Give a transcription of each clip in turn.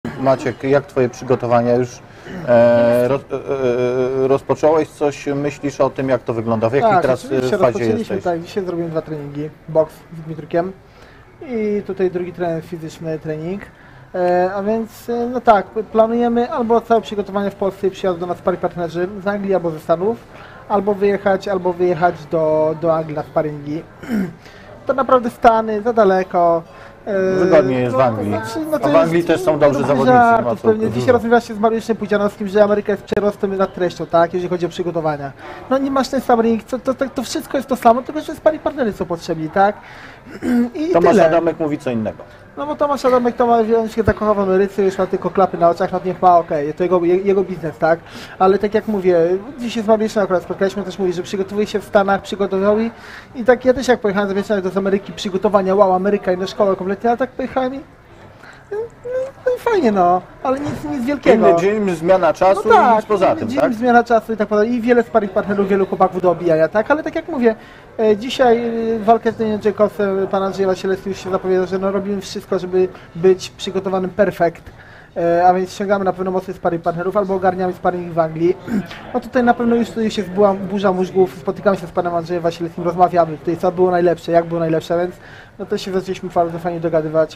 Maciek, jak twoje przygotowania już rozpocząłeś coś, myślisz o tym, jak to wygląda, w jakiej teraz fazie jesteś? Tak, dzisiaj zrobiłem 2 treningi, boks z Dmitrykiem i tutaj drugi trening fizyczny, trening. A więc, no tak, planujemy albo całe przygotowanie w Polsce i przyjazd do nas pari partnerzy z Anglii albo ze Stanów, albo wyjechać do Anglii na sparingi. To naprawdę Stany, za daleko. Wygodnie jest w Anglii. A w Anglii też są dobrzy zawodnicy. Pewnie. Dzisiaj rozmawialiście z Mariuszem Pudzianowskim, że Ameryka jest przerostem nad treścią, tak, jeżeli chodzi o przygotowania. No nie masz ten sam ring, to wszystko jest to samo, tylko że pari partnerzy są potrzebni, tak? I Tomasz tyle. Adamek mówi co innego. No bo Tomasz Adamek, on się zakochał w Ameryce, już ma tylko klapy na oczach, no niech ma, okej, to jego biznes, tak? Ale tak jak mówię, dzisiaj z Mariuszem akurat spotkaliśmy, też mówi, że przygotowuje się w Stanach, przygotował i tak ja też jak pojechałem z Ameryki, przygotowania, wow, Ameryka, inna szkoła kompletnie, ale tak pojechałem no i fajnie, no, ale nic wielkiego. Inny dzień, zmiana czasu No tak, i nic poza tym, tak? Zmiana czasu i tak dalej. I wiele sparring partnerów, wielu chłopaków do obijania, tak? Ale tak jak mówię, dzisiaj walkę z Danielem Jacobsem, pan Andrzej Wasilewski już się zapowiada, że no robimy wszystko, żeby być przygotowanym perfekt. A więc ściągamy na pewno mocnych sparring partnerów albo ogarniamy sparring w Anglii. No tutaj na pewno już jest burza mózgów, spotykamy się z panem Andrzejem Wasilewskim, rozmawiamy tutaj co było najlepsze, jak było najlepsze, więc no to się zaczęliśmy bardzo fajnie dogadywać.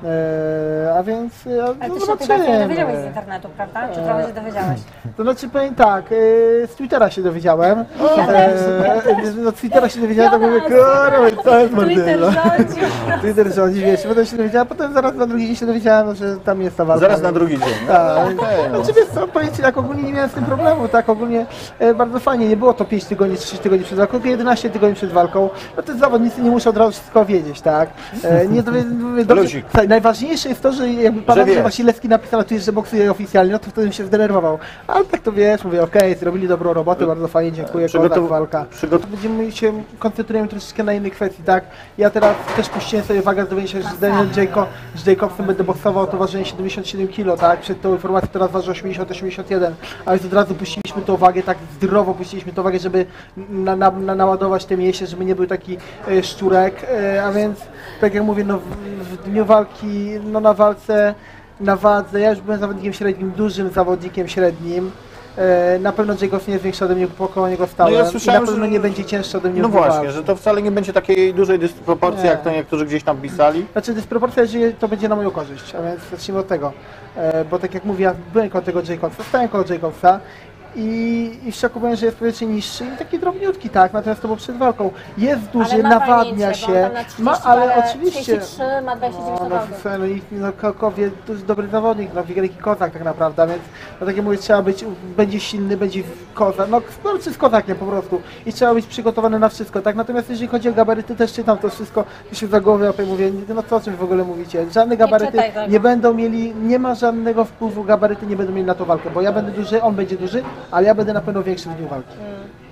A więc Ale no ty się chyba nie dowiedziałeś z internetu, prawda? Czy trochę się dowiedziałeś? To znaczy powiem tak, z Twittera się dowiedziałem. No z Twittera się dowiedziałem, to mówię, kurwa, to jest mordyla. Twitter rządzi, wiesz, potem się dowiedziałem, potem zaraz na drugi dzień się dowiedziałem, że tam jest ta walka. Zaraz na drugi dzień. Tak. Znaczy wiesz co, powiem ci, tak ogólnie nie miałem z tym problemu, tak ogólnie bardzo fajnie, nie było to 5 tygodni, 3 tygodnie przed walką, tylko 11 tygodni przed walką. No to zawodnicy nie muszą od razu wszystko wiedzieć, tak? Nie dobrze, najważniejsze jest to, że jakby pan Andrzej Wasilewski napisał na Twitterze, że boksuje oficjalnie, no to wtedy bym się zdenerwował. Ale tak to wiesz, mówię, okej, zrobili dobrą robotę, bardzo fajnie, dziękuję, walka. Będziemy się koncentrujemy troszeczkę na innej kwestii, tak? Ja teraz też puściłem sobie wagę, dowiedziałem się, że z Daniel Jacobsem będę boksował, to ważyłem 77 kg, tak? Przed tą informacją teraz waży 80-81, a więc od razu puściliśmy tą wagę, tak zdrowo puściliśmy tą wagę, żeby naładować te mięśnie, żeby nie był taki szczurek, a więc tak jak mówię, no w dniu walki, no na wadze, ja już byłem zawodnikiem średnim, dużym zawodnikiem średnim. Na pewno Jacobs nie jest większy ode mnie, pokoło niego stałem. No ja słyszałem, i na pewno nie będzie cięższy ode mnie. No właśnie, że to wcale nie będzie takiej dużej dysproporcji, jak to niektórzy gdzieś tam pisali. Znaczy dysproporcja, że to będzie na moją korzyść, a więc zacznijmy od tego. Bo tak jak mówię, ja byłem koło tego Jacobsa, stałem koło Jacobsa i w szoku byłem, że jest powiedzmy niższy i taki drobniutki, tak, natomiast to było przed walką. Jest duży, nawadnia się, ale oczywiście. 33, ma 29 Kokowie to dobry zawodnik, no wielki kozak tak naprawdę, więc no tak jak mówię, trzeba być, będzie silny, będzie kozak, no z kozakiem po prostu i trzeba być przygotowany na wszystko, tak, natomiast jeżeli chodzi o gabaryty, też czytam to wszystko, się za głowę łapie, mówię, no co o czym w ogóle mówicie, żadne gabaryty nie będą mieli, nie ma żadnego wpływu, gabaryty nie będą mieli na tą walkę, bo ja będę duży, on będzie duży, ale ja będę na pewno większy w dniu walki.